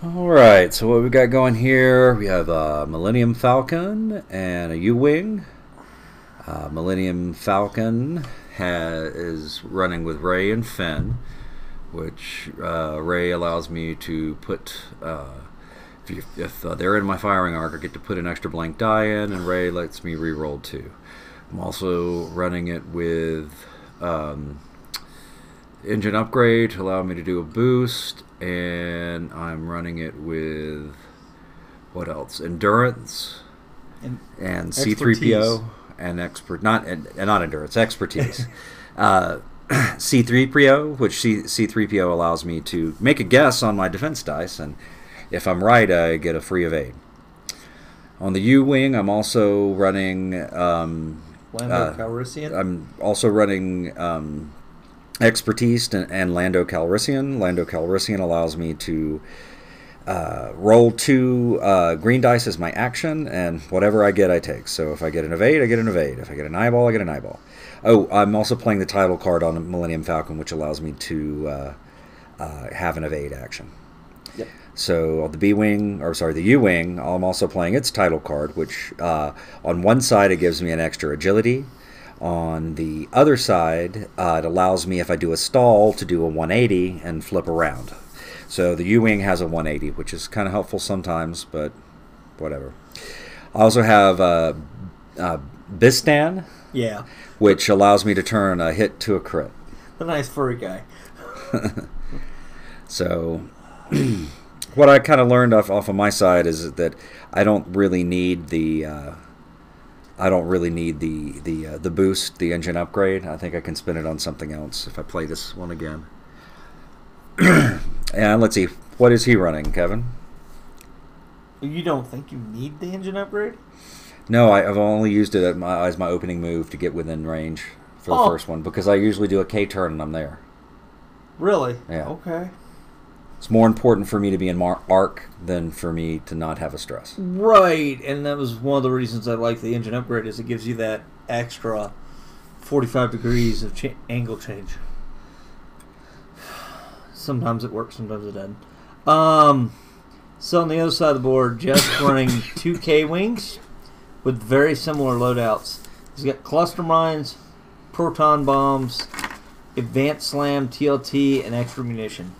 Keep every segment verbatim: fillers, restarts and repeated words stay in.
Alright, so what we got going here, we have a Millennium Falcon and a U-Wing. Uh, Millennium Falcon has, is running with Ray and Finn, which uh, Ray allows me to put, uh, if, you, if uh, they're in my firing arc, I get to put an extra blank die in, and Ray lets me re-roll two. I'm also running it with um, engine upgrade to allow me to do a boost, and I'm running it with what else? Endurance and, and C three P O and expert not and, and not endurance expertise. uh, C three P O, which C C3PO allows me to make a guess on my defense dice, and if I'm right, I get a free evade. On the U-Wing, I'm also running um, Lando uh, Calrissian. I'm also running um, expertise and, and Lando Calrissian. Lando Calrissian allows me to uh, roll two uh, green dice as my action, and whatever I get, I take. So if I get an evade, I get an evade. If I get an eyeball, I get an eyeball. Oh, I'm also playing the title card on the Millennium Falcon, which allows me to uh, uh, have an evade action. Yep. So the B-Wing, or sorry, the U-Wing, I'm also playing its title card, which uh, on one side it gives me an extra agility. On the other side, uh, it allows me, if I do a stall, to do a one eighty and flip around. So the U-Wing has a one eighty, which is kind of helpful sometimes, but whatever. I also have uh, uh, Bistan, yeah, which allows me to turn a hit to a crit. The nice furry guy. So what I kind of learned off, off of my side is that I don't really need the... Uh, I don't really need the the uh, the boost, the engine upgrade. I think I can spend it on something else if I play this one again. And let's see, what is he running, Kevin? You don't think you need the engine upgrade? No, I, I've only used it at my, as my opening move to get within range for the oh. first one, because I usually do a K turn and I'm there. Really? Yeah. Okay. It's more important for me to be in mar arc than for me to not have a stress. Right, and that was one of the reasons I like the engine upgrade, is it gives you that extra forty-five degrees of cha angle change. Sometimes it works, sometimes it doesn't. Um, so on the other side of the board, Jeff's running two K-Wings with very similar loadouts. He's got cluster mines, proton bombs, advanced slam, T L T, and extra munition.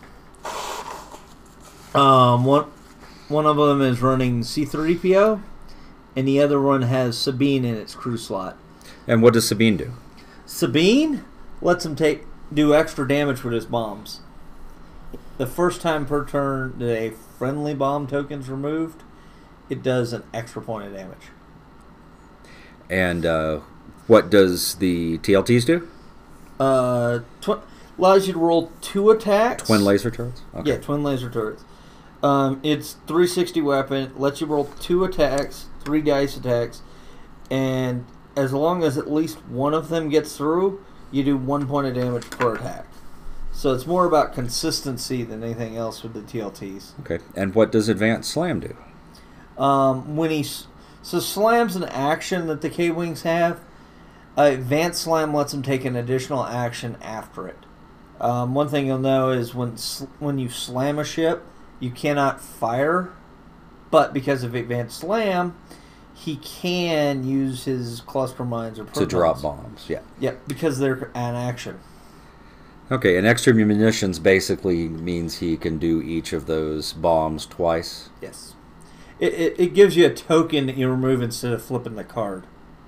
Um, one, one of them is running C three P O, and the other one has Sabine in its crew slot. And what does Sabine do? Sabine lets him take do extra damage with his bombs. The first time per turn that a friendly bomb token's removed, it does an extra point of damage. And uh, what does the T L Ts do? Uh, tw allows you to roll two attacks. Twin laser turrets? Okay. Yeah, twin laser turrets. Um, it's three sixty weapon. Lets you roll two attacks, three dice attacks, and as long as at least one of them gets through, you do one point of damage per attack. So it's more about consistency than anything else with the T L Ts. Okay. And what does Advanced Slam do? Um, when he so slam's an action that the K-Wings have. Uh, Advanced Slam lets him take an additional action after it. Um, one thing you'll know is when when you slam a ship, you cannot fire, but because of Advanced Slam, he can use his cluster mines or protons. To drop bombs, yeah. Yep, because they're an action. Okay, and extra munitions basically means he can do each of those bombs twice. Yes. It, it, it gives you a token that you remove instead of flipping the card.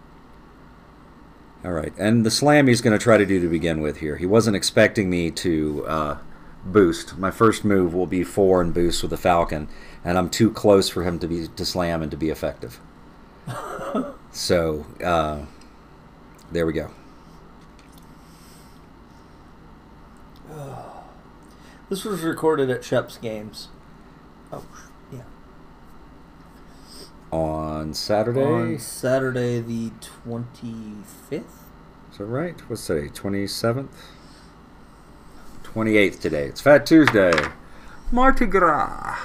All right, and the slam he's going to try to do to begin with here. He wasn't expecting me to uh, boost. My first move will be four and boost with the Falcon, and I'm too close for him to be to slam and to be effective. So, uh, there we go. This was recorded at Shep's Games. Oh, yeah. On Saturday? On Saturday the twenty-fifth? Is that right? What's today? twenty-seventh? twenty-eighth today. It's Fat Tuesday. Mardi Gras.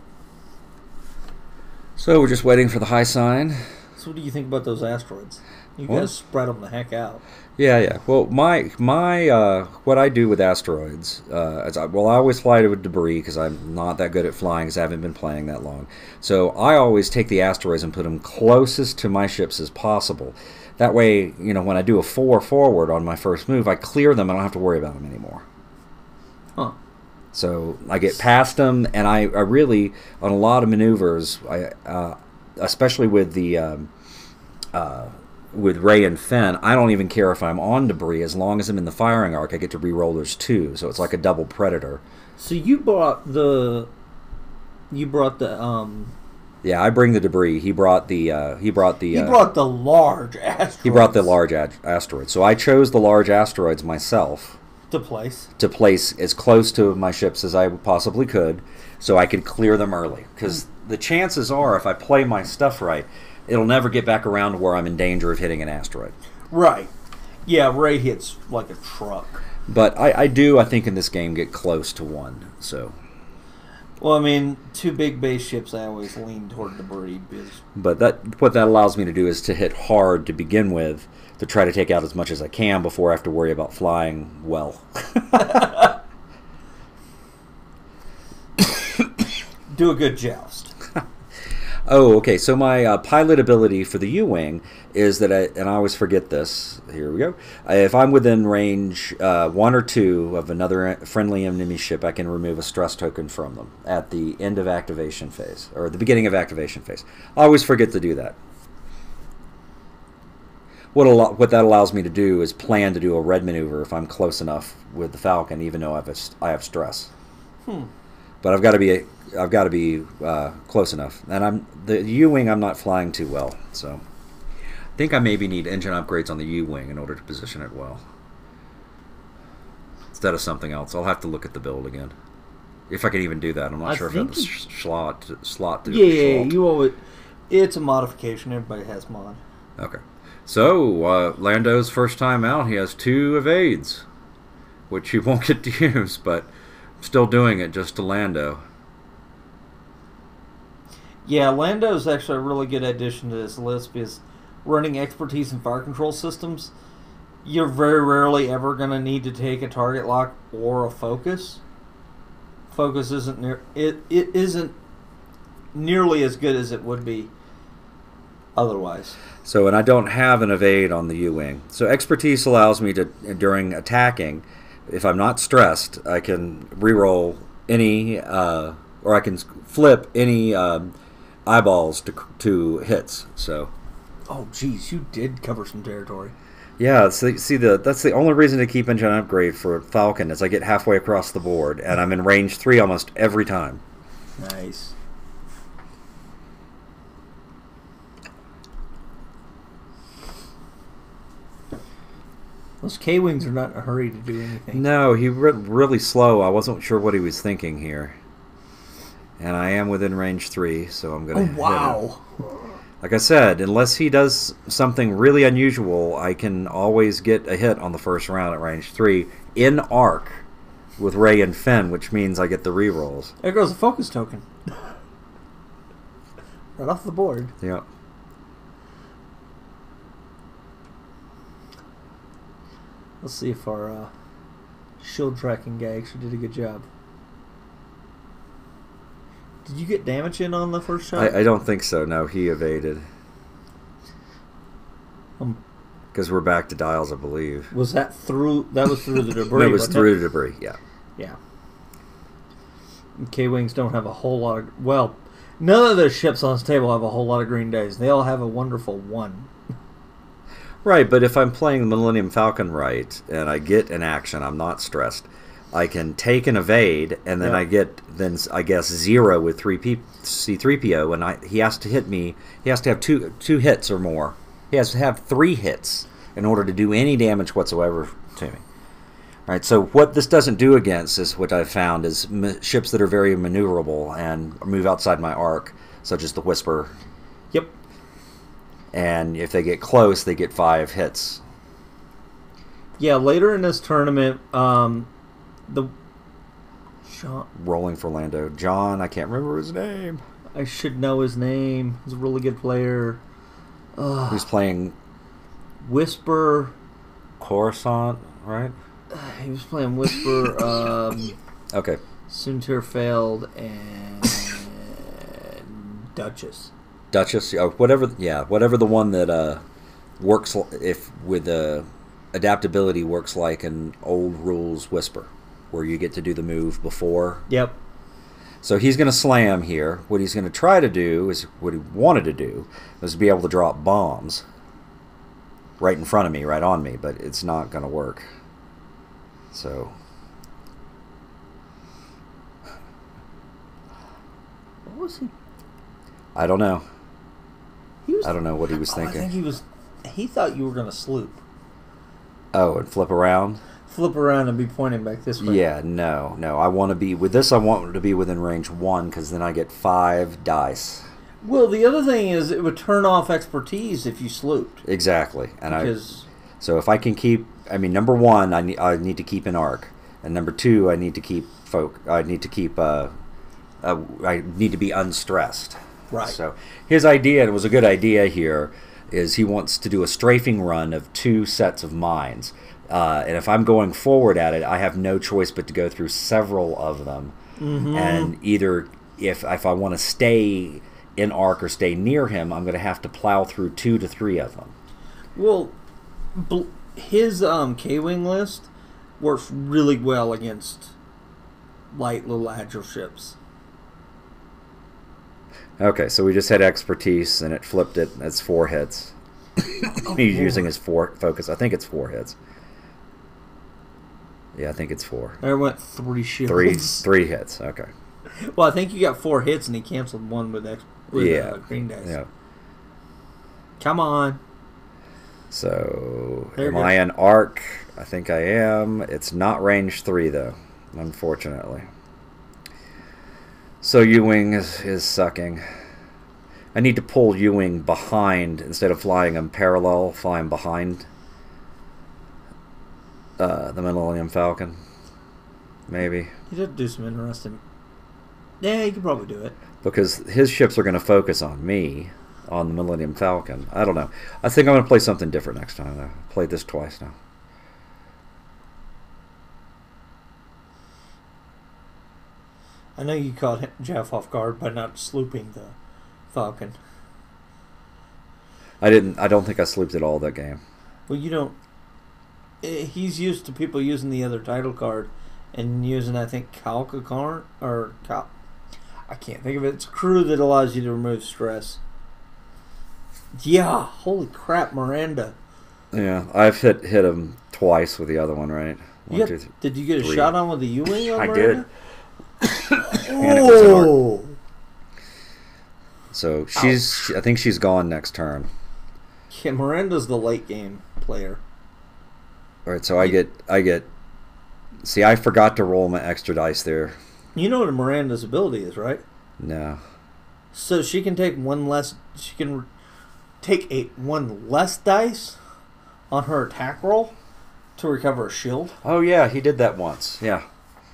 So we're just waiting for the high sign. So what do you think about those asteroids? You Well, gotta spread them the heck out. Yeah, yeah. Well, my my uh, what I do with asteroids, uh, is I, well, I always fly with debris because I'm not that good at flying because I haven't been playing that long. So I always take the asteroids and put them closest to my ships as possible. That way, you know, when I do a four forward on my first move, I clear them. I don't have to worry about them anymore. Huh. So I get past them, and I, I really, on a lot of maneuvers, I uh, especially with the um, uh, with Ray and Fenn, I don't even care if I'm on debris. As long as I'm in the firing arc, I get to re-roll those two. So it's like a double predator. So you brought the, you brought the um. Yeah, I bring the debris. He brought the uh, he brought the He uh, brought the large asteroids. he brought the large ad- asteroids. So I chose the large asteroids myself to place. to place as close to my ships as I possibly could, so I could clear them early. Because the chances are, if I play my stuff right, it'll never get back around to where I'm in danger of hitting an asteroid. Right. Yeah, Ray hits like a truck. But I, I do, I think, in this game get close to one. So. Well, I mean, two big base ships, I always lean toward debris. Because But that what that allows me to do is to hit hard to begin with, to try to take out as much as I can before I have to worry about flying well. do a good joust. Oh, okay. So my uh, pilot ability for the U-wing is that, I, and I always forget this. Here we go. Uh, if I'm within range uh, one or two of another friendly enemy ship, I can remove a stress token from them at the end of activation phase, or the beginning of activation phase. I always forget to do that. What, al- what that allows me to do is plan to do a red maneuver if I'm close enough with the Falcon, even though I have, a, I have stress. Hmm. But I've got to be I've got to be uh, close enough, and I'm the U-wing. I'm not flying too well, so I think I maybe need engine upgrades on the U-wing in order to position it well instead of something else. I'll have to look at the build again if I can even do that. I'm not I sure if I have think the you- sh- slot to, slot to Yeah, yeah, slot. you always. It's a modification. Everybody has mod. Okay, so uh, Lando's first time out, he has two evades, which he won't get to use, but I'm still doing it just to Lando. Yeah, Lando is actually a really good addition to this list because running expertise in fire control systems, you're very rarely ever going to need to take a target lock or a focus. Focus isn't near it. It isn't nearly as good as it would be otherwise. So, and I don't have an evade on the U-wing. So expertise allows me to, during attacking, if I'm not stressed, I can reroll any, uh, or I can flip any um, eyeballs to to hits. So. Oh, geez, you did cover some territory. Yeah, so, see, the that's the only reason to keep engine upgrade for Falcon is I get halfway across the board, and I'm in range three almost every time. Nice. Those K-Wings are not in a hurry to do anything. No, he went really slow. I wasn't sure what he was thinking here. And I am within range three, so I'm going to Oh, hit him. wow. Like I said, unless he does something really unusual, I can always get a hit on the first round at range three in arc with Ray and Fenn, which means I get the rerolls. There goes a focus token. Right off the board. Yeah. Let's see if our uh, shield tracking guy actually did a good job. Did you get damage in on the first shot? I, I don't think so. No, he evaded. Um, Because we're back to dials, I believe. was that through? That was through the debris. No, it was wasn't through the debris, yeah. Yeah. K-Wings don't have a whole lot of... Well, none of their ships on this table have a whole lot of green days. They all have a wonderful one. Right, but if I'm playing the Millennium Falcon right, and I get an action, I'm not stressed, I can take an evade, and then Yeah. I get, then I guess, zero with three P, C three P O, and I, he has to hit me, he has to have two two hits or more. He has to have three hits in order to do any damage whatsoever to me. All right, so what this doesn't do against is what I've found is m- ships that are very maneuverable and move outside my arc, such as the Whisper. Yep. And if they get close, they get five hits. Yeah, later in this tournament, um, the... John, Rolling for Lando. John, I can't remember his name. I should know his name. He's a really good player. Ugh. Who's playing Whisper. Coruscant, right? He was playing Whisper. um, Okay. Sunter failed and Duchess. Duchess, or whatever. Yeah, whatever the one that uh, works l- if with uh, adaptability works like an old rules Whisper, where you get to do the move before. Yep. So he's going to slam here. What he's going to try to do is what he wanted to do was be able to drop bombs right in front of me, right on me, but it's not going to work. So What was he? I don't know. He was. I don't know what he was oh, thinking. I think he was. He thought you were going to sloop, Oh, and flip around? flip around, and be pointing back this way. Yeah, no, no. I want to be with this. I want to be within range one because then I get five dice. Well, the other thing is it would turn off expertise if you slooped. Exactly, and Because I. So if I can keep, I mean, number one, I need I need to keep an arc, and number two, I need to keep folk. I need to keep. Uh, uh, I need to be unstressed. right. So his idea, and it was a good idea here, is he wants to do a strafing run of two sets of mines. Uh, and if I'm going forward at it, I have no choice but to go through several of them. Mm-hmm. And either if if I want to stay in arc or stay near him, I'm going to have to plow through two to three of them. Well, bl- his um, K-wing list works really well against light, little agile ships. Okay, so we just had expertise, and it flipped it. It's four hits. Oh, He's Lord. using his four focus. I think it's four hits. Yeah, I think it's four. There went three shields. Three, three hits. Okay. Well, I think you got four hits, and he canceled one with, ex- with Yeah. uh, green dice. Yeah. Come on. So, There am you go. I an arc? I think I am. It's not range three, though, unfortunately. So, U-Wing is, is sucking. I need to pull U-Wing behind instead of flying him parallel, flying behind uh, the Millennium Falcon. Maybe. You'd have to do some interesting... Yeah, you could probably do it. Because his ships are going to focus on me, on the Millennium Falcon. I don't know. I think I'm going to play something different next time. I've played this twice now. I know you caught Jeff off guard by not slooping the Falcon. I didn't. I don't think I slooped at all that game. Well, you don't... eh, He's used to people using the other title card and using, I think, Calcacarn, or... Cal- I can't think of it. It's a crew that allows you to remove stress. Yeah, holy crap, Miranda. Yeah, I've hit hit him twice with the other one, right? One, You got- two, three. did you get a three. shot on with the U-Wing on I Miranda? And it was an arc. Oh! So she's. I think she's gone next turn. Yeah, Miranda's the late game player. All right, so I get. I get. See, I forgot to roll my extra dice there. You know what Miranda's ability is, right? No. So she can take one less. She can take a one less dice on her attack roll to recover a shield. Oh yeah, he did that once. Yeah.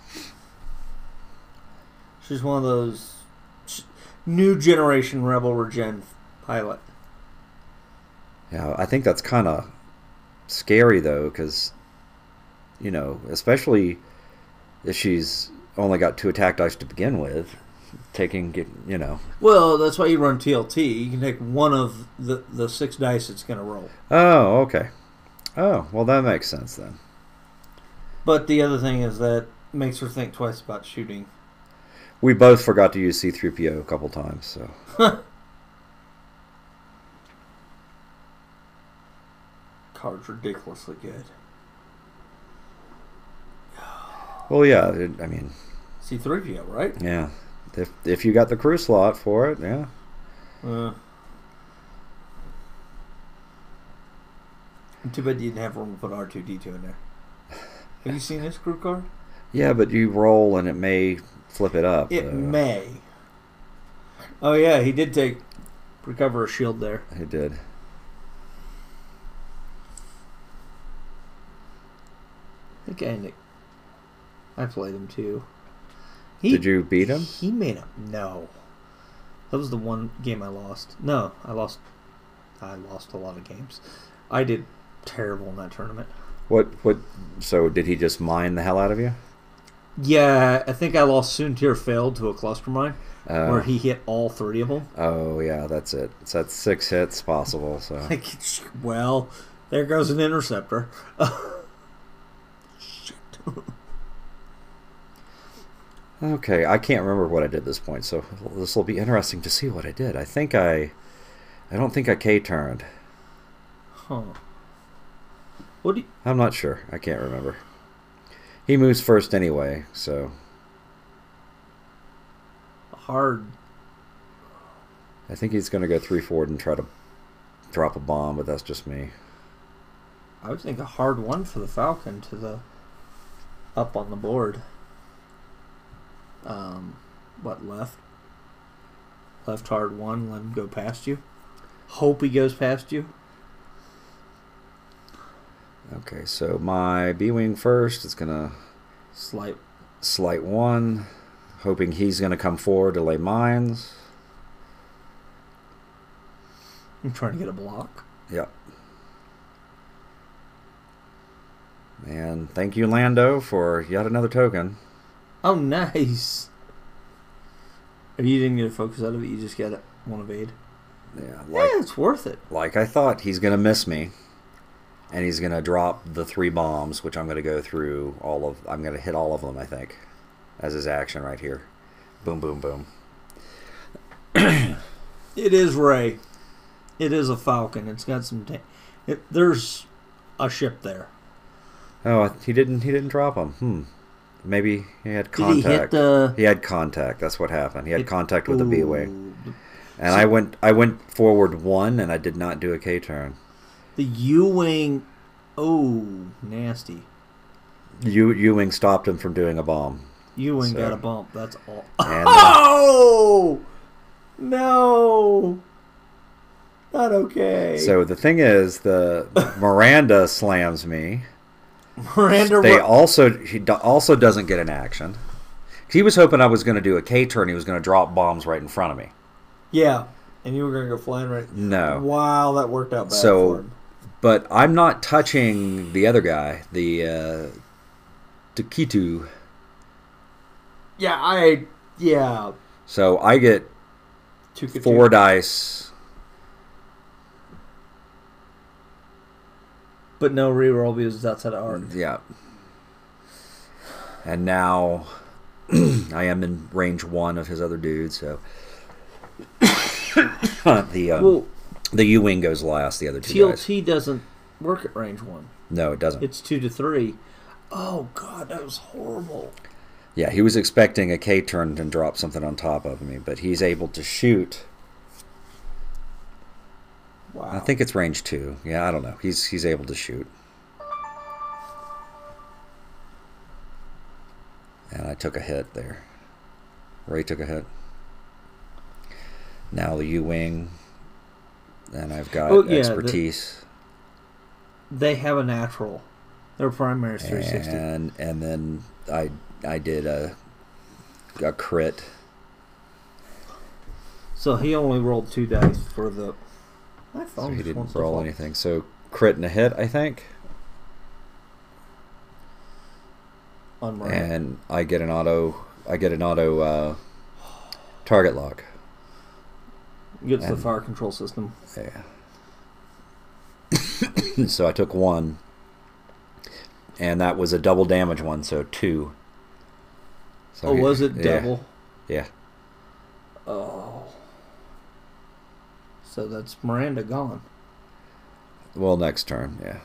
She's one of those sh- new generation Rebel Regen pilot. Yeah, I think that's kind of scary though, because you know, especially if she's only got two attack dice to begin with, taking get you know. Well, that's why you run T L T. You can take one of the the six dice it's going to roll. Oh, okay. Oh, well, that makes sense then. But the other thing is that makes her think twice about shooting. We both forgot to use C three P O a couple times, so. Card's ridiculously good. Well, yeah. It, I mean, C three P O, right? yeah. If if you got the crew slot for it, yeah. Uh, too bad you didn't have room to put R two D two in there. Have you seen this crew card? Yeah, but you roll and it may flip it up. It though. may. Oh yeah, he did take recover a shield there. It did. I think I ended, I played him too. He, Did you beat him? He made him. No. That was the one game I lost. No, I lost. I lost a lot of games. I did terrible in that tournament. What? What? So did he just mine the hell out of you? Yeah, I think I lost Soontir Failed to a cluster mine, Uh, where he hit all three of them. Oh yeah, that's it. It's at six hits possible. So Like, well, there goes an interceptor. Shit. okay, I can't remember what I did at this point. So this will be interesting to see what I did. I think I, I don't think I K turned. Huh. What do you... I'm not sure. I can't remember. He moves first anyway, so Hard. I think he's going to go three forward and try to drop a bomb, but that's just me. I would think a hard one for the Falcon to the up on the board. Um, what, left? Left hard one, let him go past you. Hope he goes past you. Okay, so my B-wing first is going to Slight. slight one, hoping he's going to come forward to lay mines. I'm trying to get a block. Yep. And thank you, Lando, for yet another token. Oh, nice. You didn't get a focus out of it, you just got one evade. Yeah, like, Yeah, it's worth it. like I thought, he's going to miss me. And he's going to drop the three bombs, which I'm going to go through all of... I'm going to hit all of them, I think, as his action right here. Boom, boom, boom. It is Ray. It is a Falcon. It's got some... Ta- it, there's a ship there. Oh, he didn't He didn't drop them. Hmm. Maybe he had Did he hit contact. the... He had contact. That's what happened. He had It- contact with the Ooh. B-wing. And So- I went I went forward one, and I did not do a K-turn. The U-wing... Oh, nasty. U U-wing stopped him from doing a bomb. U-wing So- got a bump. That's all. And, uh, Oh! No! Not okay. So the thing is, the Miranda slams me. Miranda... They Ro- also he do, also doesn't get an action. He was hoping I was going to do a K turn. He was going to drop bombs right in front of me. Yeah. And you were going to go flying right... No. Wow, that worked out bad So- for him. But I'm not touching the other guy, the uh, Takitu. Yeah, I... Yeah. So I get Two could four two. dice. But no reroll because it's outside of arc. Yeah. And now I am in range one of his other dude, so the um, Well, the U-wing goes last, the other two T L guys. T doesn't work at range one. No, it doesn't. It's two to three. Oh, God, that was horrible. Yeah, he was expecting a K turn and drop something on top of me, but he's able to shoot. Wow. I think it's range two. Yeah, I don't know. He's he's able to shoot. And I took a hit there. Ray took a hit. Now the U-wing. And I've got Oh, yeah, expertise. They have a natural. Their primary is three sixty. And and then I I did a a crit. So he only rolled two dice for the... My phone So he just didn't wants to roll fall. anything. So crit and a hit, I think. On Miranda. And I get an auto I get an auto uh, target lock. Gets the and- fire control system. Yeah. So I took one. And that was a double damage one, so two. So Oh, he- was it yeah, double? Yeah. Oh. So that's Miranda gone. Well, next turn, yeah.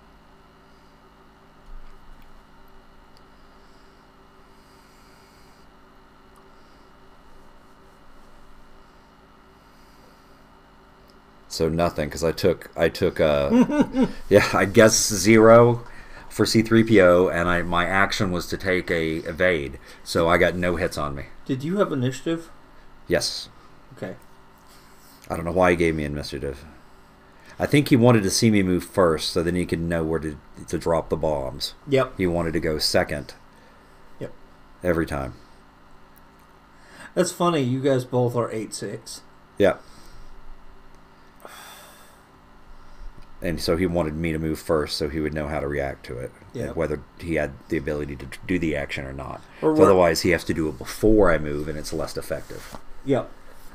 So nothing, because I took I took uh yeah I guess zero for C three P O, and I my action was to take a evade, so I got no hits on me. Did you have initiative? Yes, Okay. I don't know why he gave me initiative. I think he wanted to see me move first, so then he could know where to to drop the bombs. Yep. He wanted to go second. Yep. Every time. That's funny. You guys both are eight six. Yeah. and so he wanted me to move first so he would know how to react to it, Yeah. and whether he had the ability to do the action or not. Or So otherwise, he has to do it before I move, and it's less effective. Yep.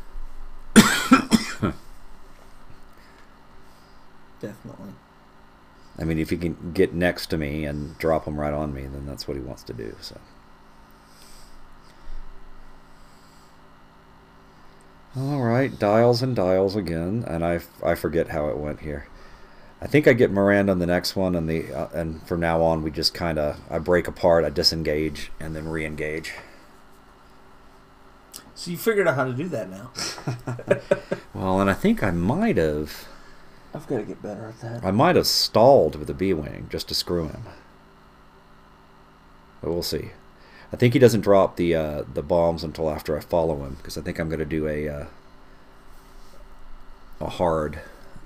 Definitely. I mean, if he can get next to me and drop him right on me, then that's what he wants to do. So. All right, dials and dials again, and I, I forget how it went here. I think I get Miranda on the next one, and the uh, and from now on we just kind of I break apart, I disengage, and then re-engage. So you figured out how to do that now. Well, and I think I might have I've got to get better at that. I might have stalled with the B-wing just to screw him, but we'll see. I think he doesn't drop the uh, the bombs until after I follow him, because I think I'm going to do a uh, a hard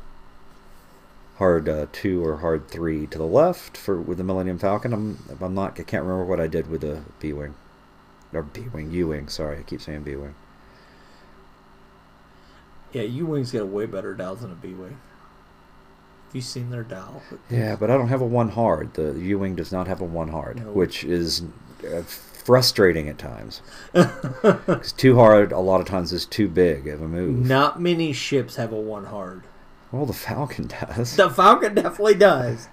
hard uh, two or hard three to the left for with the Millennium Falcon. I'm I'm not I can't remember what I did with the B-wing or B-wing U-wing. Sorry, I keep saying B-wing. Yeah, U-wing's got a way better dial than a B-wing. Have you seen their dial? Yeah, but I don't have a one hard. The U-wing does not have a one hard, No. which is uh, frustrating at times. Because two hard a lot of times is too big of a move. Not many ships have a one hard. Well, the Falcon does. The Falcon definitely does.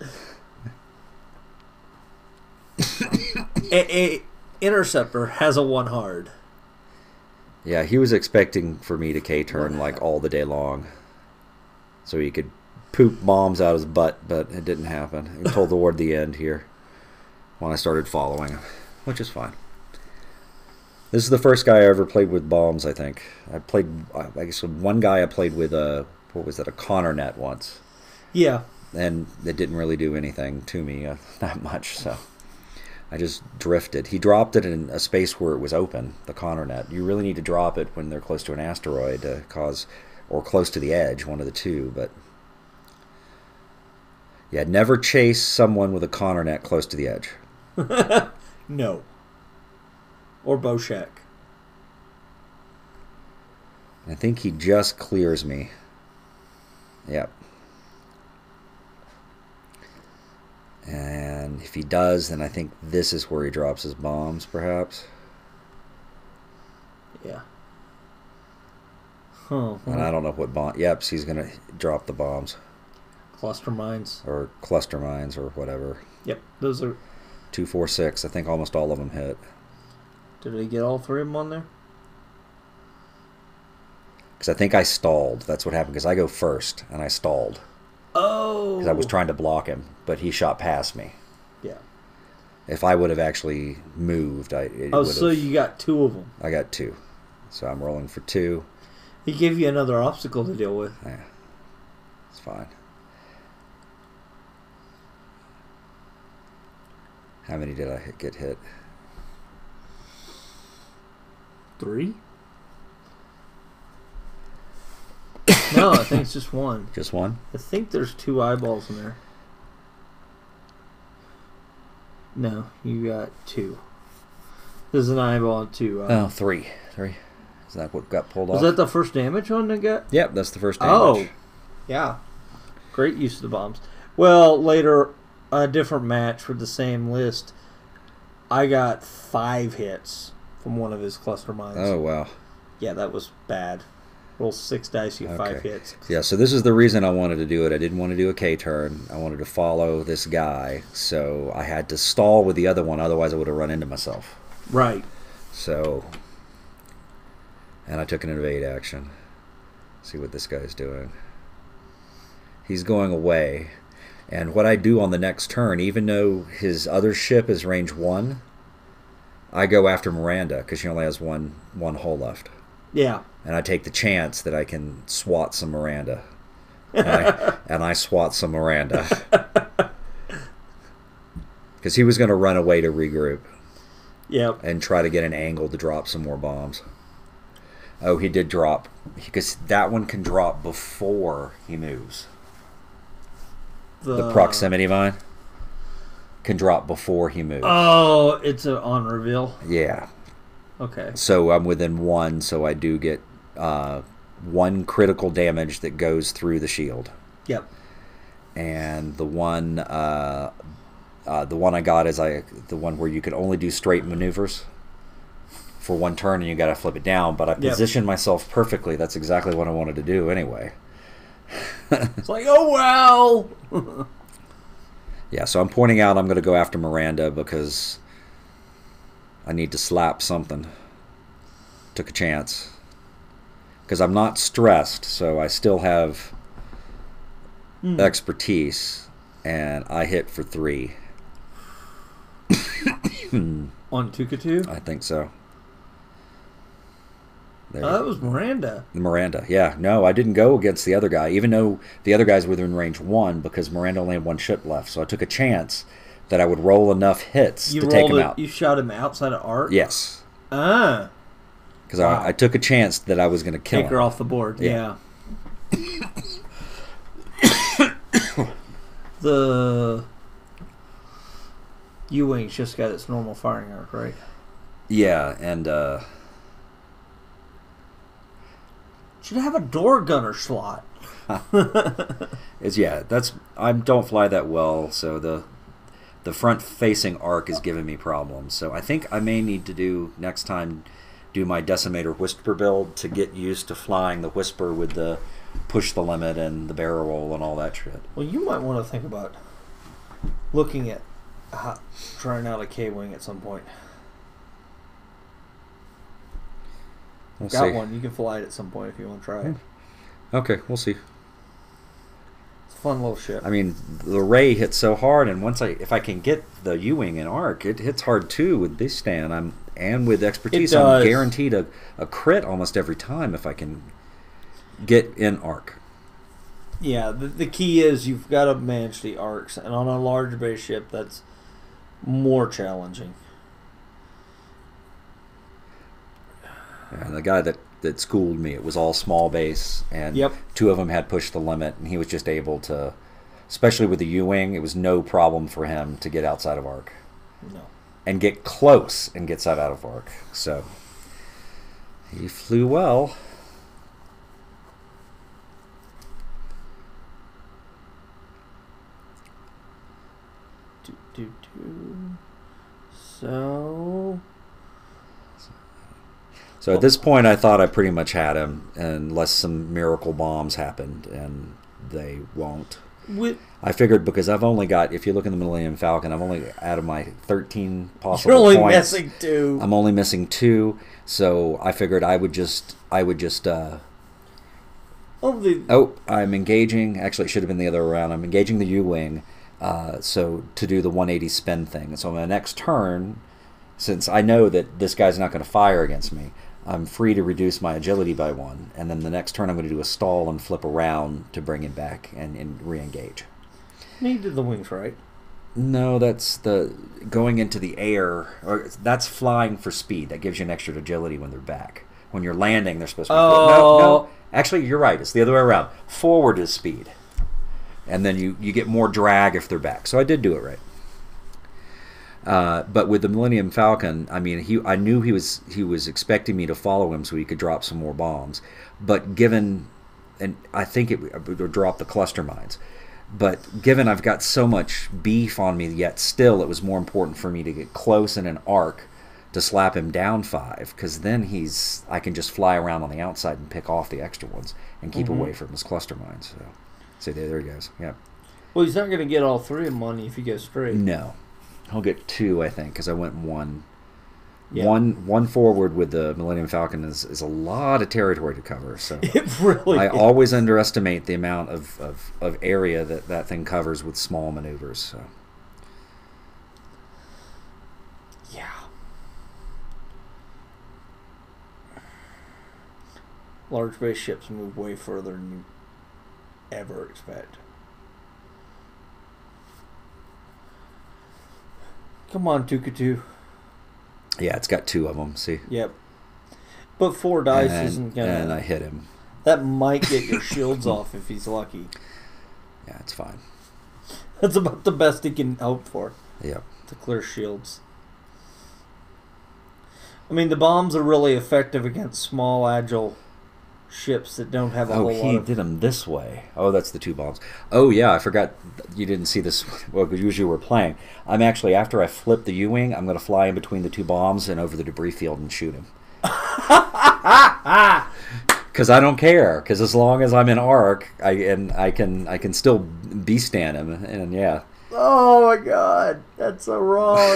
a, a Interceptor has a one hard. Yeah, he was expecting for me to K-turn like all the day long, so he could poop bombs out his butt, but it didn't happen until toward the end here when I started following him, which is fine. This is the first guy I ever played with bombs, I think. I played, I guess one guy I played with a, what was that, a Connor net once. Yeah. And it didn't really do anything to me, uh, that much, so I just drifted. He dropped it in a space where it was open, the Connor net. You really need to drop it when they're close to an asteroid to cause, or close to the edge, one of the two, but yeah, never chase someone with a Connor net close to the edge. No. Or Boshek. I think he just clears me. Yep. And if he does, then I think this is where he drops his bombs, perhaps. Yeah. Huh. And I don't know what bomb. Yep, so he's going to drop the bombs. Cluster mines. Or cluster mines or whatever. Yep. Those are... two, four, six. I think almost all of them hit. Did he get all three of them on there? Because I think I stalled. That's what happened, because I go first, and I stalled. Oh! Because I was trying to block him, but he shot past me. Yeah. If I would have actually moved, I it Oh, would so have, you got two of them. I got two. So I'm rolling for two. He gave you another obstacle to deal with. Yeah, it's fine. How many did I hit, get hit? Three? No, I think it's just one. Just one? I think there's two eyeballs in there. No, you got two. There's an eyeball and two. Uh, Oh, three. Three. Is that what got pulled was off? that the first damage one that got? Yep, that's the first damage. Oh, yeah. Great use of the bombs. Well, later, a different match with the same list, I got five hits from one of his cluster mines. Oh, wow. Yeah, that was bad. Roll six dice, you get five Okay. hits. Yeah, so this is the reason I wanted to do it. I didn't want to do a K-turn. I wanted to follow this guy, so I had to stall with the other one, otherwise I would have run into myself. Right. So, and I took an invade action. See what this guy's doing. He's going away. And what I do on the next turn, even though his other ship is range one, I go after Miranda, because she only has one, one hull left. Yeah. And I take the chance that I can swat some Miranda. And I, and I swat some Miranda. Because he was going to run away to regroup. Yep. And try to get an angle to drop some more bombs. Oh, he did drop. Because that one can drop before he moves. The, The proximity mine can drop before he moves. Oh, it's a on reveal. Yeah. Okay. So I'm within one, so I do get uh, one critical damage that goes through the shield. Yep. and the one uh, uh, the one I got is I the one where you could only do straight maneuvers for one turn, and you got to flip it down. But I positioned yep. myself perfectly. That's exactly what I wanted to do anyway. It's like, oh well. Yeah, so I'm pointing out I'm going to go after Miranda because I need to slap something. Took a chance. Because I'm not stressed, so I still have mm. expertise, and I hit for three. On Tukatu? I think so. There. Oh, that was Miranda. Miranda, yeah. No, I didn't go against the other guy, even though the other guys were within range one, because Miranda only had one ship left. So I took a chance that I would roll enough hits you to take him it, out. You shot him outside of arc? Yes. Ah. Because wow. I, I took a chance that I was going to kill Take him. her off the board, yeah. yeah. The U-Wing's just got its normal firing arc, right? Yeah, and... uh should have a door gunner slot. Is yeah, that's I don't fly that well, so the the front facing arc is giving me problems. So I think I may need to do next time do my decimator whisper build to get used to flying the whisper with the push the limit and the barrel roll and all that shit. Well, you might want to think about looking at uh, trying out a K-wing at some point. We'll Got see. one. You can fly it at some point if you want to try it. Okay, we'll see. It's a fun little ship. I mean, the Ray hits so hard, and once I, if I can get the U-wing in arc, it hits hard too with this stand. I'm and with expertise, I'm guaranteed a, a crit almost every time if I can get in arc. Yeah, the, the key is you've got to manage the arcs, and on a large base ship, that's more challenging. And the guy that, that schooled me, it was all small base, and yep. two of them had pushed the limit, and he was just able to, especially with the U-wing, it was no problem for him to get outside of arc. No. And get close and get out of arc. So, he flew well. Do, do, do. So... So at this point, I thought I pretty much had him, unless some miracle bombs happened, and they won't. With, I figured because I've only got, if you look in the Millennium Falcon, I'm only out of my thirteen possible you're only points. missing two. I'm only missing two, so I figured I would just, I would just. Uh, oh, the, oh, I'm engaging. Actually, it should have been the other way around. I'm engaging the U-wing, uh, so to do the one eighty spin thing. So my next turn, since I know that this guy's not going to fire against me, I'm free to reduce my agility by one, and then the next turn I'm going to do a stall and flip around to bring him back and, and re-engage. You did the wings right. No, that's the going into the air, or that's flying for speed. That gives you an extra agility when they're back. When you're landing, they're supposed to be oh. No, no. Actually, you're right. It's the other way around. Forward is speed. And then you, you get more drag if they're back. So I did do it right. Uh, but with the Millennium Falcon, I mean, he I knew he was he was expecting me to follow him so he could drop some more bombs. But given, and I think it would drop the cluster mines. But given I've got so much beef on me yet still, it was more important for me to get close in an arc to slap him down five, because then he's I can just fly around on the outside and pick off the extra ones and keep mm-hmm. away from his cluster mines. So, so there, there he goes. Yeah. Well, he's not going to get all three of them on you if you go straight. No. He'll get two, I think, because I went one. Yep. One one forward with the Millennium Falcon is, is a lot of territory to cover. So it really I is. always underestimate the amount of, of, of area that that thing covers with small maneuvers. So yeah. Large base ships move way further than you ever expect. Come on, Tukatu. Yeah, it's got two of them. See. Yep. But four dice and, isn't gonna. And I hit him. That might get your shields off if he's lucky. Yeah, it's fine. That's about the best he can hope for. Yep. To clear shields. I mean, the bombs are really effective against small, agile ships that don't have a Oh, whole he lot of... did them this way. Oh, that's the two bombs. Oh, yeah, I forgot you didn't see this. Well, because usually we're playing. I'm actually, after I flip the U-wing, I'm going to fly in between the two bombs and over the debris field and shoot him. Because I don't care. Because as long as I'm in arc, I and I can I can still beast stand him. And yeah. Oh my god, that's so wrong.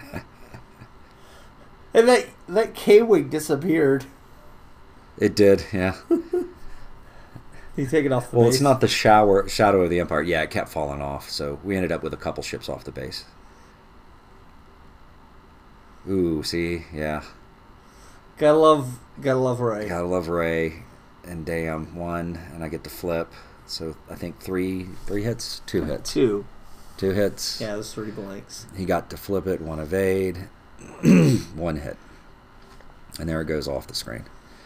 And that that K-wing disappeared. It did, yeah. He's taking off the Well, base. it's not the shower shadow of the Empire. Yeah, it kept falling off. So we ended up with a couple ships off the base. Ooh, see, yeah. Gotta love, gotta love Ray. Gotta love Ray, and damn, one, and I get to flip. So I think three, three hits, two hits, Two. two hits. Yeah, there's three blanks. He got to flip it, one evade, one hit, and there it goes off the screen.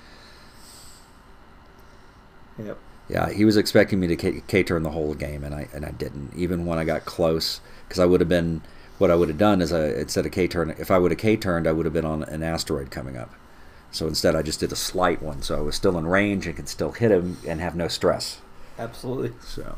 Yep. Yeah, he was expecting me to K- K-turn the whole game, and I and I didn't. Even when I got close, because I would have been, what I would have done is I instead of K-turn, if I would have K-turned, I would have been on an asteroid coming up. So instead, I just did a slight one, so I was still in range and could still hit him and have no stress. Absolutely. So,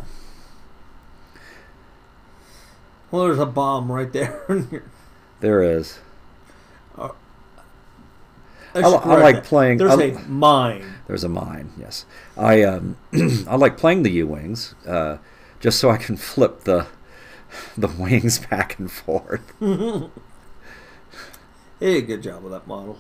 Well, there's a bomb right there. there is. I, I, should I correct like that. playing. There's I, a mine. There's a mine. Yes, I um, I like playing the U-wings, uh, just so I can flip the the wings back and forth. He did a good job with that model.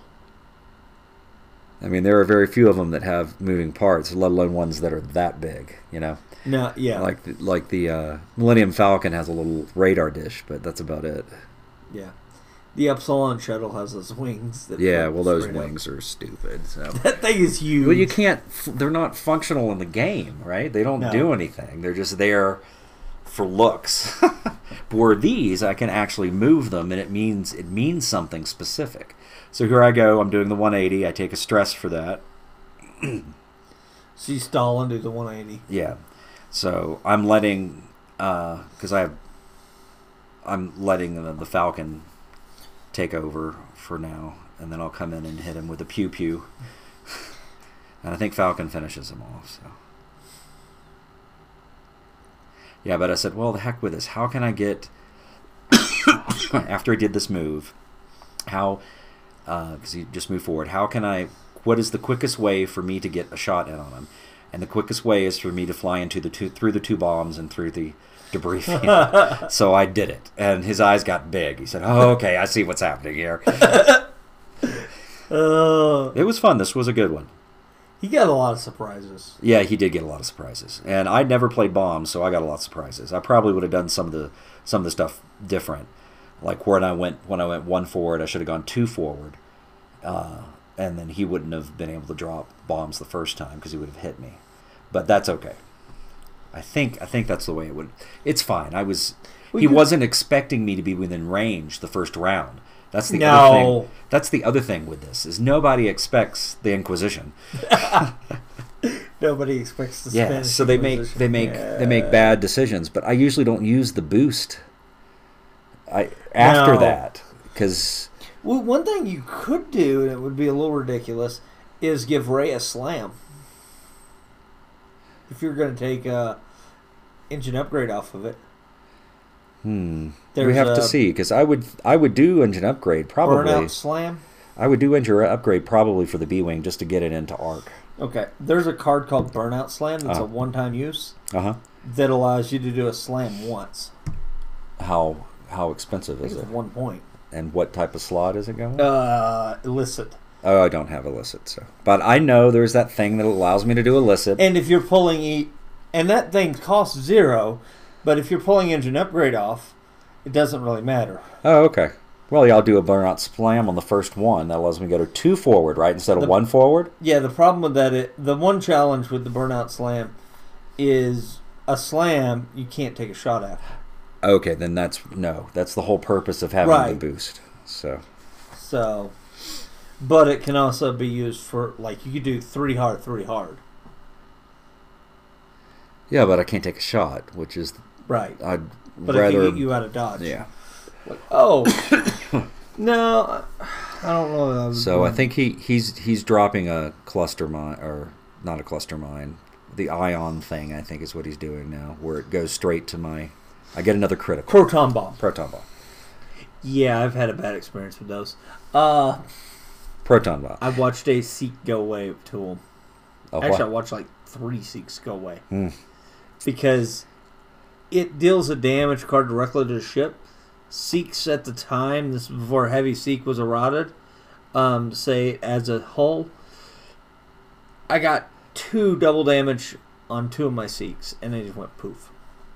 I mean, there are very few of them that have moving parts, let alone ones that are that big. You know, No, yeah, like the, like the uh, Millennium Falcon has a little radar dish, but that's about it. yeah. The Epsilon shuttle has those wings. That Yeah, flip well, those straight up. wings are stupid. So. That thing is huge. Well, you can't. They're not functional in the game, right? They don't No. do anything. They're just there for looks. Where these, I can actually move them, and it means it means something specific. So here I go. I'm doing the one eighty. I take a stress for that. So you stall and do the one eighty. Yeah. So I'm letting, because uh, I have, I'm letting the, the Falcon take over for now, and then I'll come in and hit him with a pew pew. And I think Falcon finishes him off. So. Yeah, but I said, well, the heck with this. How can I get, after I did this move, how, because he just moved forward, how can I, what is the quickest way for me to get a shot in on him? And the quickest way is for me to fly into the two, through the two bombs and through the debris field. So I did it, and his eyes got big. He said, oh, okay, I see what's happening here. Uh, It was fun. This was a good one. he got a lot of surprises. Yeah, he did get a lot of surprises, and I'd never played bombs, so I got a lot of surprises. I probably would have done some of the some of the stuff different, like when I went when I went one forward, I should have gone two forward, uh, and then he wouldn't have been able to drop bombs the first time because he would have hit me. But that's okay. I think I think that's the way it would. It's fine. I was. Well, he you- wasn't expecting me to be within range the first round. That's the No. other thing. That's the other thing with this is nobody expects the Inquisition. Nobody expects to Yeah, spend. so they make they make they make bad decisions. But I usually don't use the boost. I after No. that because Well, one thing you could do, and it would be a little ridiculous, is give Ray a slam. If you're going to take a engine upgrade off of it. hmm, There's we have a to see because I would I would do engine upgrade probably. Burnout slam. I would do engine upgrade probably for the B wing just to get it into arc. Okay, there's a card called Burnout Slam that's Uh-huh. a one-time use Uh huh. that allows you to do a slam once. How how expensive I think is it's it? one point. And what type of slot is it going? Uh, illicit. Oh, I don't have illicit, so. But I know there's that thing that allows me to do illicit. And if you're pulling e, and that thing costs zero, but if you're pulling engine upgrade off, it doesn't really matter. Oh, okay. Well, yeah, I'll do a burnout slam on the first one. That allows me to go to two forward, right, instead of The- one forward. Yeah, the problem with that, it, the one challenge with the Burnout Slam is a slam you can't take a shot at. Okay, then that's no. That's the whole purpose of having Right. the boost. So So, but it can also be used for, like, you could do three hard, three hard. yeah, but I can't take a shot, which is Right. I'd But rather. it can get you out of dodge. Yeah. Like, oh. No, I don't know. That I was So I going- think he he's he's dropping a cluster mine or not a cluster mine. The ion thing, I think, is what he's doing now, where it goes straight to my... I get another critical. Proton bomb. Proton bomb. Yeah, I've had a bad experience with those. Uh, Proton bomb. I've watched a Seek go away to them. Oh, Actually, what? I watched like three Seeks go away. Mm. Because it deals a damage card directly to the ship. Seeks at the time, this is before Heavy Seek was eroded, um, say as a whole, I got two double damage on two of my Seeks, and they just went poof.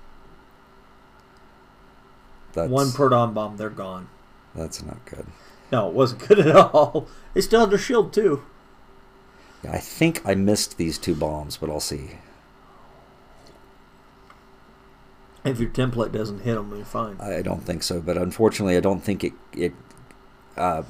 That's, One proton bomb, they're gone. That's not good. No, it wasn't good at all. They still had their shield, too. Yeah, I think I missed these two bombs, but I'll see. If your template doesn't hit them, you're fine. I don't think so, but unfortunately, I don't think it... it uh,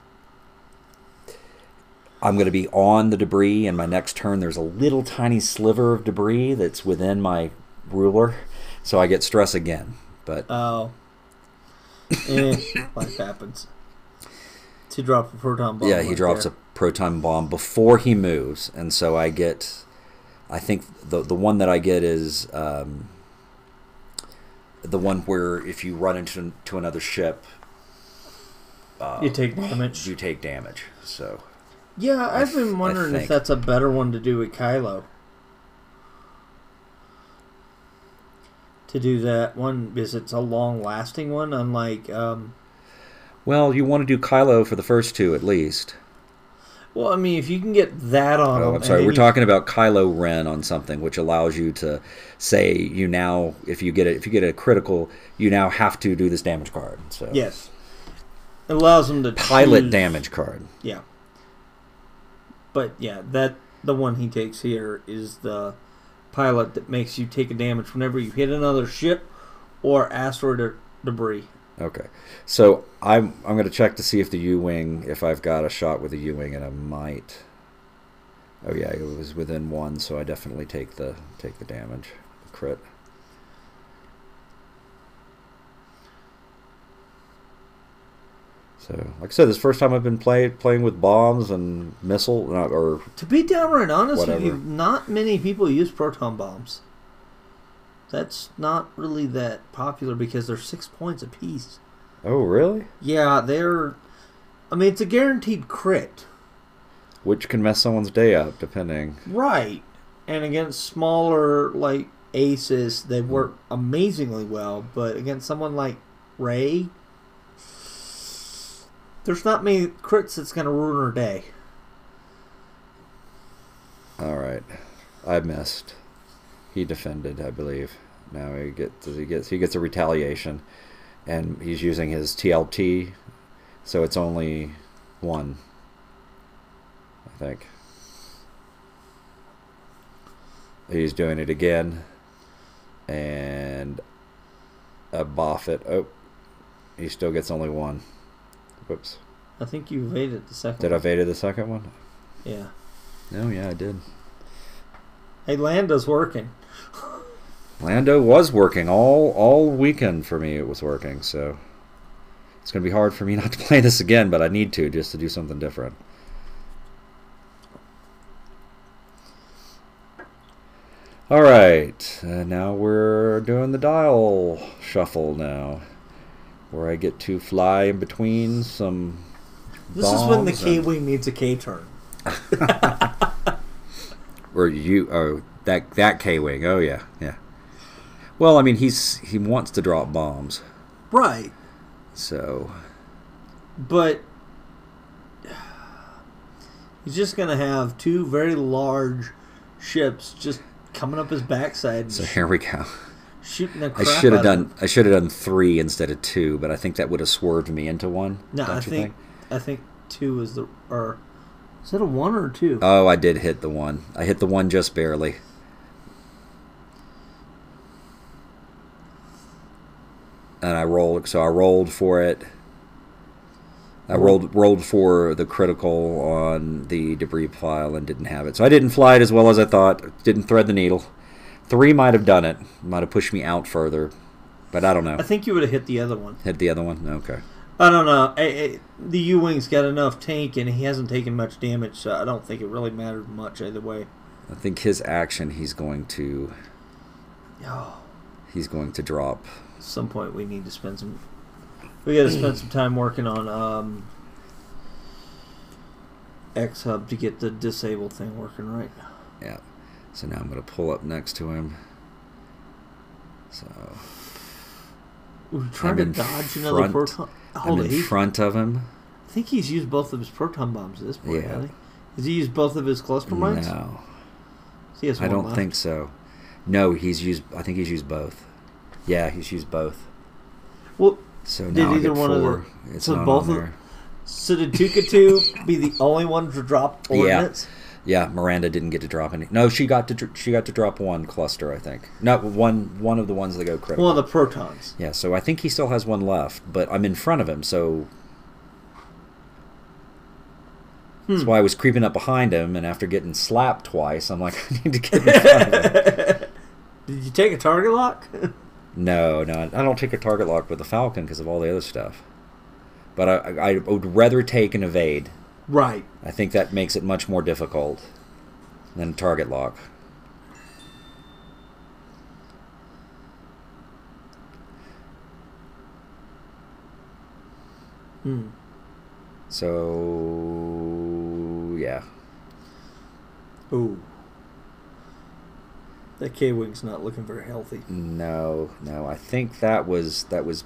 I'm going to be on the debris, and my next turn there's a little tiny sliver of debris that's within my ruler, so I get stress again. But Oh. eh, life happens. To drop a proton bomb. yeah, he right drops there. a proton bomb before he moves, and so I get... I think the the one that I get is um, the one where if you run into to another ship... Uh, You take damage. You take damage, so... Yeah, I've I been th- wondering I if think. that's a better one to do with Kylo. To do that one, because it's a long-lasting one, unlike... Um, Well, you want to do Kylo for the first two at least. well, I mean, if you can get that on Oh, them, I'm sorry. and We're then talking about Kylo Ren on something, which allows you to say you now, if you get a, if you get a critical, you now have to do this damage card. So you- Yes. It allows them to pilot choose- damage card. Yeah. But, yeah, that the one he takes here is the pilot that makes you take a damage whenever you hit another ship or asteroid or debris. Okay, so I'm I'm going to check to see if the U-wing, if I've got a shot with the U-wing, and I might. Oh yeah, it was within one, so I definitely take the take the damage, the crit. So, like I said, this is the first time I've been play, playing with bombs and missile, not, or To be downright honest with Whatever. you, not many people use proton bombs. That's not really that popular because they're six points apiece. oh really? Yeah, they're... I mean, it's a guaranteed crit. Which can mess someone's day up, depending. Right. And against smaller, like, aces, they work amazingly well. But against someone like Rey, there's not many crits that's going to ruin her day. All right, I missed. He defended, I believe. Now he gets he gets he gets a retaliation, and he's using his T L T, so it's only one. I think. He's doing it again, and a Buffett. Oh, he still gets only one. Whoops. I think you evaded the second Did I one. evade the second one? Yeah. No, yeah, I did. Hey, Lando's working. Lando was working all all weekend for me. It was working, so it's gonna be hard for me not to play this again, but I need to just to do something different. All right, uh, now we're doing the dial shuffle now, where I get to fly in between some. This is when the bombs K-Wing needs a K-turn. and- Or you? Oh, that that K-wing. Oh yeah, yeah. Well, I mean, he's he wants to drop bombs, Right. so. But he's just going to have two very large ships just coming up his backside and So here we go. shooting the I crap should have out of him. done. I should have done three instead of two, but I think that would have swerved me into one. No, don't I you think, think? I think two is the... Or, is that a one or a two? Oh, I did hit the one. I hit the one just barely. And I rolled. So I rolled for it. I rolled rolled for the critical on the debris pile and didn't have it. So I didn't fly it as well as I thought. Didn't thread the needle. Three might have done it. Might have pushed me out further. But I don't know. I think you would have hit the other one. Hit the other one? Okay. I don't know. I, I, the U-Wing's got enough tank, and he hasn't taken much damage, so I don't think it really mattered much either way. I think his action, he's going to... Oh. He's going to drop. At some point we need to spend some... We got to spend some time working on um, X-Hub to get the disable thing working right. Yeah. So now I'm going to pull up next to him. So... We're trying I'm to dodge front, another proton. I'm in front of him. I think he's used both of his proton bombs at this point, Yeah. hasn't he? Has he used both of his cluster mines? No. He has I one don't left. think so. No, he's used... I think he's used both. Yeah, he's used both. Well, So did now I either get one four. of the... It's So not both on of... there. So did Tukatu be the only one to drop ordnance? Yeah, Miranda didn't get to drop any. No, she got to dr- she got to drop one cluster, I think. No, one one of the ones that go critical. One of the protons. Yeah, so I think he still has one left, but I'm in front of him, so Hmm. that's why I was creeping up behind him, and after getting slapped twice, I'm like, I need to get in front of him. Did you take a target lock? No, no, I don't take a target lock with the Falcon because of all the other stuff. But I, I, I would rather take an evade. Right. I think that makes it much more difficult than a target lock. Hmm. So, yeah. Ooh. That K-Wing's not looking very healthy. No, no. I think that was that was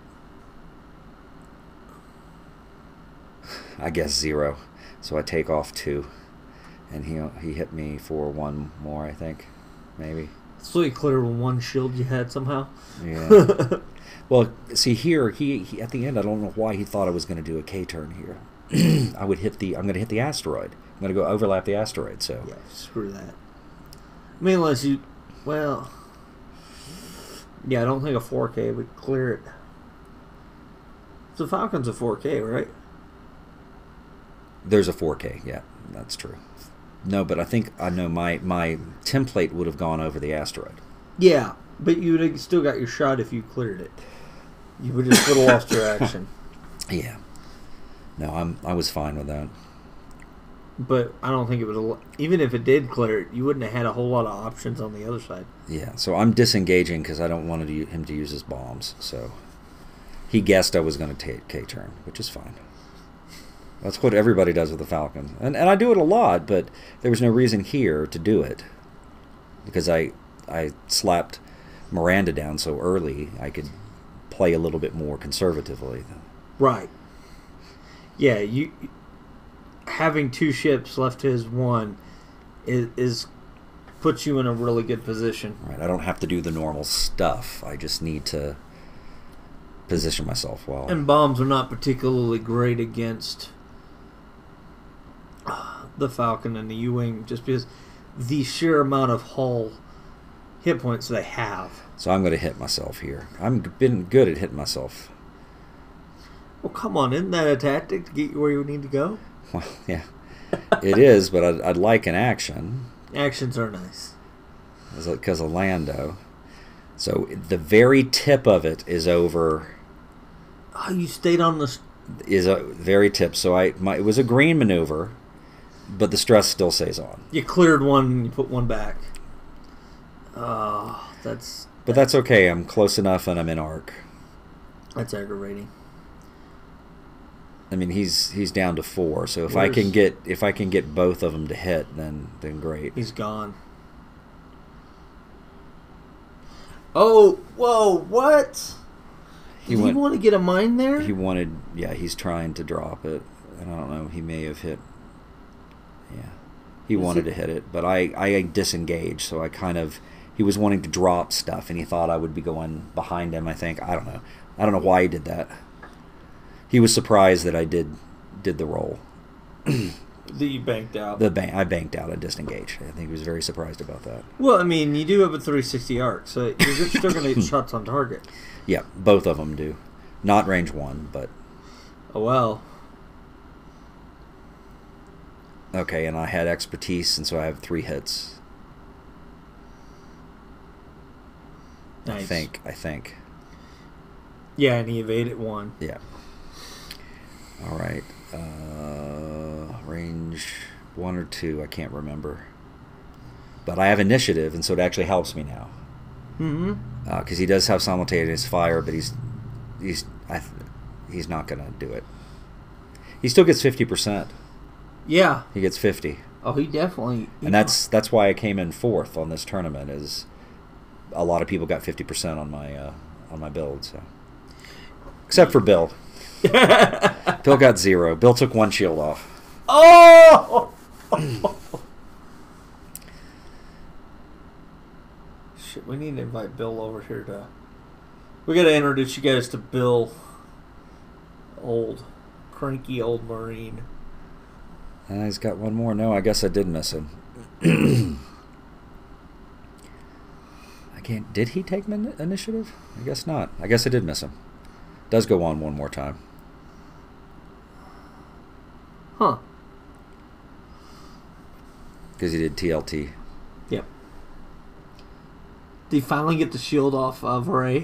I guess zero. So I take off two, and he he hit me for one more. I think, maybe. So you cleared one shield you had somehow. Yeah. Well, see here, he, he at the end. I don't know why he thought I was going to do a K turn here. I would hit the. I'm going to hit the asteroid. I'm going to go overlap the asteroid. So Yeah, screw that. I mean, unless you, well, yeah, I don't think a four K would clear it. So Falcon's a four K, right? there's a four K. Yeah, that's true. No, but I think I know my my template would have gone over the asteroid. Yeah, but you would have still got your shot if you cleared it. You would have still lost your action. Yeah. No, I'm I was fine with that. But I don't think it would have... Even if it did clear it, you wouldn't have had a whole lot of options on the other side. Yeah, so I'm disengaging because I don't want to, him to use his bombs. So he guessed I was going to take K-turn, which is fine. That's what everybody does with the Falcon. And and I do it a lot, but there was no reason here to do it. Because I, I slapped Miranda down so early, I could play a little bit more conservatively. Right. Yeah, you... having two ships left to his one is, is puts you in a really good position. Right, I don't have to do the normal stuff. I just need to position myself well. And bombs are not particularly great against uh, the Falcon and the U-Wing, just because the sheer amount of hull hit points they have. So I'm going to hit myself here. I've been good at hitting myself. Well, come on, isn't that a tactic to get you where you need to go? Well, yeah, it is, but I'd, I'd like an action. Actions are nice. Because of Lando. So the very tip of it is over. Oh, you stayed on the... Is a very tip. So I my, it was a green maneuver, but the stress still stays on. You cleared one and you put one back. Oh, that's... But that's okay. I'm close enough and I'm in arc. That's aggravating. I mean, he's he's down to four. So if Where's, I can get if I can get both of them to hit, then then great. He's gone. Oh, whoa! What? He Did went, he want to get a mine there? He wanted. Yeah, he's trying to drop it. And I don't know. He may have hit. Yeah, he Is wanted it, to hit it, but I I disengaged. So I kind of he was wanting to drop stuff, and he thought I would be going behind him. I think I don't know. I don't know why he did that. He was surprised that I did did the roll. That you banked out. The bank, I banked out. I disengaged. I think he was very surprised about that. Well, I mean, you do have a three sixty arc, so you're still going to get shots on target. Yeah, both of them do. Not range one, but... Oh, well. Okay, and I had expertise, and so I have three hits. Nice. I think. I think. Yeah, and he evaded one. Yeah. All right. Uh, range one or two, I can't remember. But I have initiative, and so it actually helps me now. Mm-hmm. Because uh, he does have simultaneous fire, but he's he's I, he's not going to do it. He still gets fifty percent. Yeah. He gets fifty. Oh, he definitely... He and that's that's why I came in fourth on this tournament, is a lot of people got fifty percent on my uh, on my build. So, except for Bill. Bill got zero. Bill took one shield off. Oh! Shit, we need to invite Bill over here to... We got to introduce you guys to Bill. Old, cranky old Marine. Uh, he's got one more. No, I guess I did miss him. I can't... Did he take min initiative? I guess not. I guess I did miss him. Does go on one more time. Huh. Because he did T L T. Yep. Did he finally get the shield off of Ray?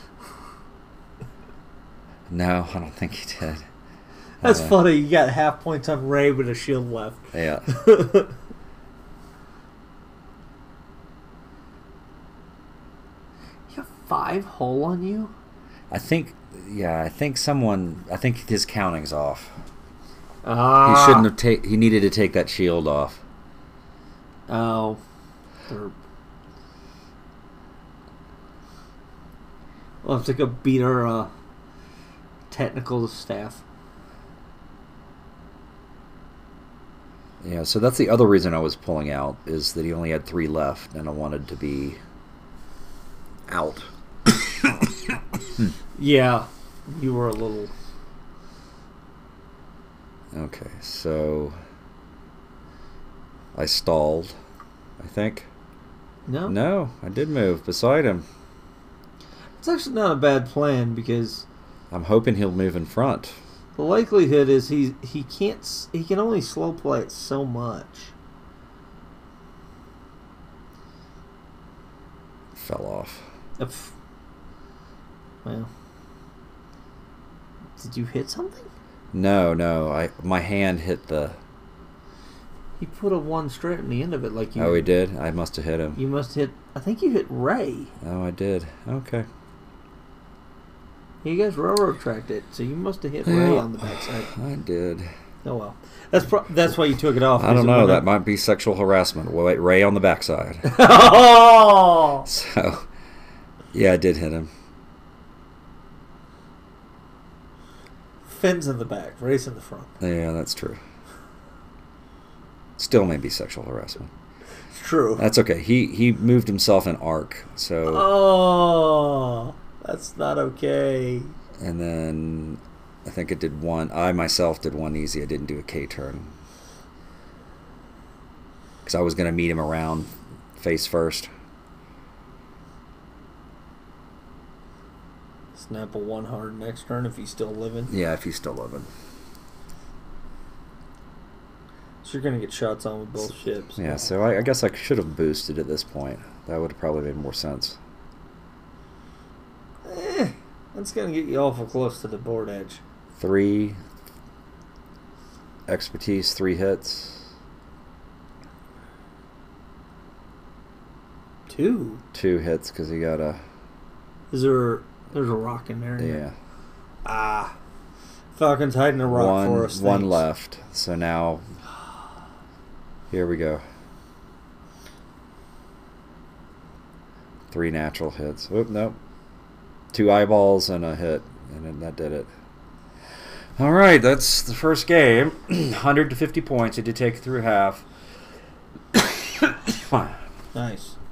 No, I don't think he did. That's uh, funny. You got half points on Ray with a shield left. Yeah. You have five hull on you? I think, yeah, I think someone, I think his counting's off. Ah. He shouldn't have take. He needed to take that shield off. Oh. Derp. We'll have to go beat our uh, technical staff. Yeah, so that's the other reason I was pulling out, is that he only had three left, and I wanted to be out. Yeah, you were a little... Okay, so I stalled, I think. No? No, I did move beside him. It's actually not a bad plan, because I'm hoping he'll move in front. the likelihood is he he can't s- he can only slow play it so much. Fell off. If, well, did you hit something? No, no, I my hand hit the... He put a one straight in the end of it, like you. Oh, he did? I must have hit him. You must hit. I think you hit Ray. Oh, I did. Okay. You guys railroad tracked it, so you must have hit Yeah, Ray on the backside. I did. Oh well, that's pro that's why you took it off. I don't because it know. went That up. might be sexual harassment. Wait, Ray on the backside. Oh! So, yeah, I did hit him. Finn's in the back, Ray's in the front. Yeah, that's true. Still may be sexual harassment. It's true. That's okay. He he moved himself in arc. So, Oh, that's not okay. and then I think I did one. I myself did one easy. I didn't do a K turn because I was going to meet him around face first. Snap a one hard next turn if he's still living. Yeah, if he's still living. So you're gonna get shots on with both ships. Yeah, so I, I guess I should have boosted at this point. That would have probably made more sense. Eh, that's gonna get you awful close to the board edge. Three expertise, three hits. Two. Two hits because he got a... Is there? There's a rock in there. Yeah. Ah. Falcon's hiding a rock One, for us. one thanks. left. So now... Here we go. Three natural hits. Oop, nope. Two eyeballs and a hit. And then that did it. Alright, that's the first game. one hundred to fifty points. It did take through half. Nice.